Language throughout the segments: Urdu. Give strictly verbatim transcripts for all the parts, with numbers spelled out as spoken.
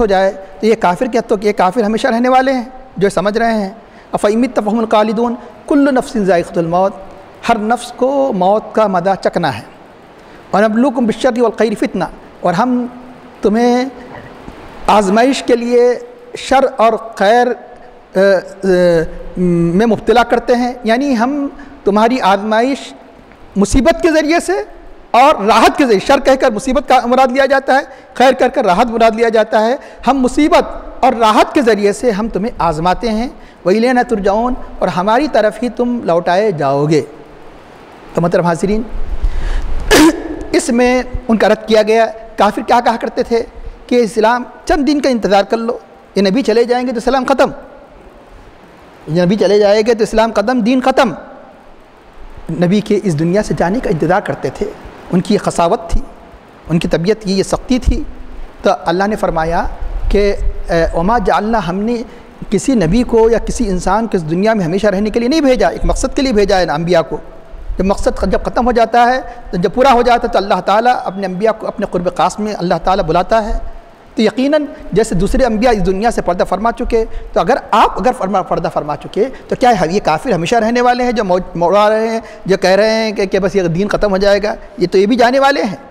ہو جائے تو یہ کافر کیا تو کہ یہ کافر ہمیشہ رہنے والے ہیں جو سمجھ رہے ہیں افیمت فہم الخالدون کل نفس ذائقۃ الموت، ہر نفس کو موت کا مزہ چکنا ہے، ونبلوکم بالشر والخیر فتنہ، اور ہم تمہیں آزمائش کے لیے شر اور خیر میں مبتلا کرتے ہیں، یعنی ہم تمہاری آزمائش مصیبت کے ذریعے سے اور راحت کے ذریعے، شر کہہ کر مصیبت کا مراد لیا جاتا ہے، خیر کہہ کر راحت مراد لیا جاتا ہے، ہم مصیبت اور راحت کے ذریعے سے ہم تمہیں آزماتے ہیں، وَإِلَيْنَا تُرْجَعُونَ، اور ہماری طرف ہی تم لوٹائے جاؤ گے۔ تو مطلب حاضرین اس میں ان کا رد کیا گیا۔ کافر کیا کہا کرتے تھے کہ اسلام چند دن کا انتظار کر لو، یہ نبی چلے جائیں گے تو اسلام ختم، یہ نبی چلے جائیں گے تو اسلام ختم، دین ختم۔ نبی کے اس دنیا سے جانے کا انتظار کرتے تھے، ان کی یہ خساوت تھی، ان کی طبیعت کی یہ سختی تھی۔ تو اللہ نے فرمایا کہ وما جعلنا، ہم نے کسی نبی کو یا کسی انسان کو اس دنیا میں ہمیشہ رہنے کے لیے نہیں بھیجا، ایک مقصد کے لیے بھیجا ہے انبیاء کو۔ جب مقصد جب ختم ہو جاتا ہے تو جب پورا ہو جاتا ہے تو اللہ تعالیٰ اپنے انبیاء کو اپنے قرب خاص میں اللہ تعالیٰ بلاتا ہے۔ تو یقیناً جیسے دوسرے انبیاء اس دنیا سے پردہ فرما چکے، تو اگر آپ اگر فرما پردہ فرما چکے تو کیا یہ کافر ہمیشہ رہنے والے ہیں جو موڑا رہے ہیں، جو کہہ رہے ہیں کہ کہ بس یہ دین ختم ہو جائے گا، یہ تو یہ بھی جانے والے ہیں۔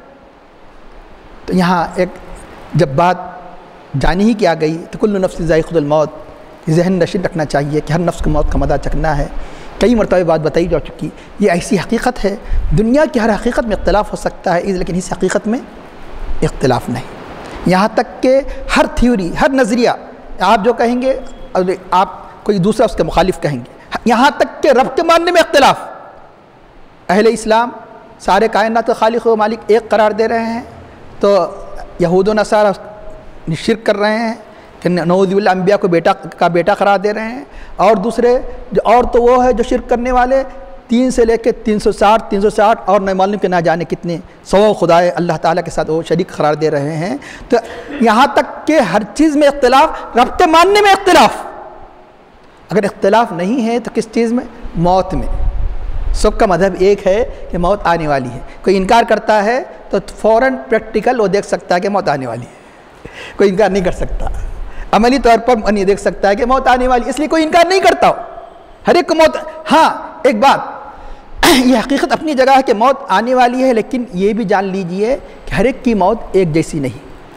تو یہاں ایک جب بات جانی ہی کیا گئی تو کل نفس ذائقۃ الموت، ذہن نشین رکھنا چاہیے کہ ہر نفس کو موت کا مزہ چکھنا ہے۔ کئی مرتبہ بات بتائی جا چکی، یہ ایسی حقیقت ہے، دنیا کی ہر حقیقت میں اختلاف ہو سکتا ہے لیکن اس حقیقت میں اختلاف نہیں۔ یہاں تک کہ ہر تھیوری، ہر نظریہ آپ جو کہیں گے اور آپ کوئی دوسرا اس کے مخالف کہیں گے، یہاں تک کہ رب کے ماننے میں اختلاف۔ اہل اسلام سارے کائنات کا خالق و مالک ایک قرار دے رہے ہیں، تو یہود و نصارہ شرک کر رہے ہیں کہ نعوذ باللہ انبیاء کو بیٹا کا بیٹا قرار دے رہے ہیں، اور دوسرے جو اور تو وہ ہے جو شرک کرنے والے تین سے لے کے تین سو ساٹھ تین سو ساٹھ اور نئے معلوم کے نہ جانے کتنے سو خدائے اللہ تعالیٰ کے ساتھ وہ شریک قرار دے رہے ہیں۔ تو یہاں تک کہ ہر چیز میں اختلاف، رب کے ماننے میں اختلاف۔ اگر اختلاف نہیں ہے تو کس چیز میں؟ موت میں۔ سب کا مذہب ایک ہے کہ موت آنے والی ہے۔ کوئی انکار کرتا ہے تو فوراً پریکٹیکل وہ دیکھ سکتا ہے کہ موت آنے والی ہے، کوئی انکار نہیں کر سکتا۔ عملی طور پر نہیں دیکھ سکتا ہے کہ موت آنے والی، اس لیے کوئی انکار نہیں کرتا ہو، ہر ایک کو موت۔ ہاں ایک بات یہ حقیقت اپنی جگہ ہے کہ موت آنے والی ہے، لیکن یہ بھی جان لیجئے کہ ہر ایک کی موت ایک جیسی نہیں،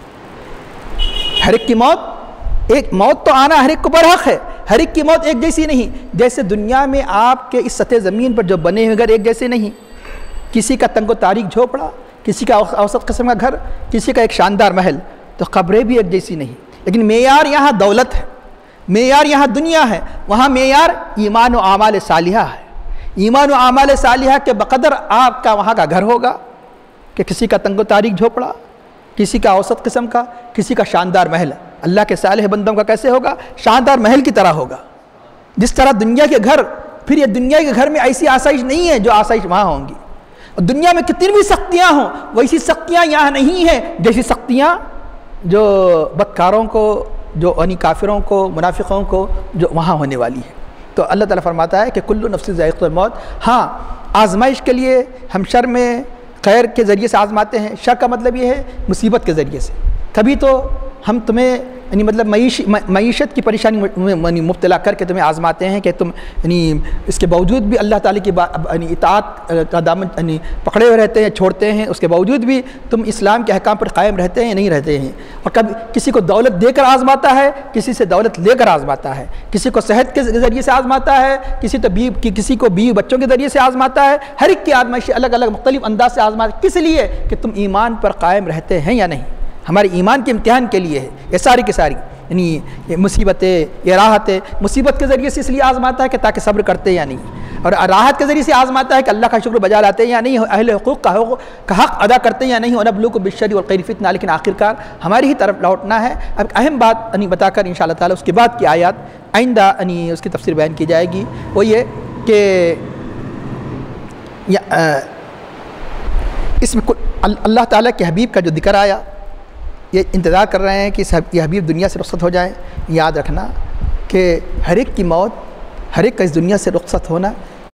ہر ایک کی موت ایک موت تو آنا ہر ایک کو برحق ہے، ہر ایک کی موت ایک جیسی نہیں۔ جیسے دنیا میں آپ کے اس سطح زمین پر جو بنے ہوئے گھر ایک جیسے نہیں، کسی کا تنگ و تاریک جھوپڑا، کسی کا اوسط قسم کا گھر، کسی کا ایک شاندار محل، تو قبریں بھی ایک جیسی نہیں۔ لیکن معیار یہاں دولت ہے، معیار یہاں دنیا ہے، وہاں معیار ایمان و اعمال صالحہ ہے۔ ایمان و اعمال صالحہ کے بقدر آپ کا وہاں کا گھر ہوگا کہ کسی کا تنگ و تاریک جھوپڑا، کسی کا اوسط قسم کا، کسی کا شاندار محل۔ اللہ کے صالح بندوں کا کیسے ہوگا؟ شاندار محل کی طرح ہوگا۔ جس طرح دنیا کے گھر، پھر یہ دنیا کے گھر میں ایسی آسائش نہیں ہے جو آسائش وہاں ہوں گی، اور دنیا میں کتنی بھی سختیاں ہوں ویسی سختیاں یہاں نہیں ہیں جیسی سختیاں جو بدکاروں کو، جو یعنی کافروں کو، منافقوں کو جو وہاں ہونے والی ہے۔ تو اللہ تعالیٰ فرماتا ہے کہ کل نفس ذائقۃ الموت۔ ہاں آزمائش کے لیے ہم شر میں خیر کے ذریعے سے آزماتے ہیں، شر کا مطلب یہ ہے مصیبت کے ذریعے سے۔ کبھی تو ہم تمہیں یعنی مطلب معیش معیشت کی پریشانی میں مبتلا کر کے تمہیں آزماتے ہیں کہ تم یعنی اس کے باوجود بھی اللہ تعالیٰ کی یعنی اطاعت کا دامن یعنی پکڑے ہوئے رہتے ہیں، چھوڑتے ہیں، اس کے باوجود بھی تم اسلام کے احکام پر قائم رہتے ہیں نہیں رہتے ہیں۔ اور کبھی کسی کو دولت دے کر آزماتا ہے، کسی سے دولت لے کر آزماتا ہے، کسی کو صحت کے ذریعے سے آزماتا ہے، کسی تو بیوی کسی کو بیوی بچوں کے ذریعے سے آزماتا ہے۔ ہر ایک کی آزمائش الگ الگ مختلف انداز سے آزماتا ہے، کس لیے کہ تم ایمان پر قائم رہتے ہیں یا نہیں۔ ہمارے ایمان کے امتحان کے لیے ہے یہ ساری کی ساری، یعنی یہ مصیبتیں، یہ راحتیں۔ مصیبت کے ذریعے سے اس لیے آزماتا ہے کہ تاکہ صبر کرتے یا نہیں، اور راحت کے ذریعے سے آزماتا ہے کہ اللہ کا شکر بجا لاتے ہیں یا نہیں، اہل حقوق کا حقوق کا حق ادا کرتے ہیں یا نہیں، ونبلوکم بالشر والخیر فتنہ۔ لیکن آخرکار ہماری ہی طرف لوٹنا ہے۔ اب اہم بات یعنی بتا کر انشاءاللہ تعالیٰ اس کے بعد کی آیات آئندہ یعنی اس کی تفسیر بیان کی جائے گی، وہ یہ کہ اس میں اللہ تعالیٰ کے حبیب کا جو ذکر آیا، یہ انتظار کر رہے ہیں کہ یہ حبیب دنیا سے رخصت ہو جائیں۔ یاد رکھنا کہ ہر ایک کی موت، ہر ایک کا اس دنیا سے رخصت ہونا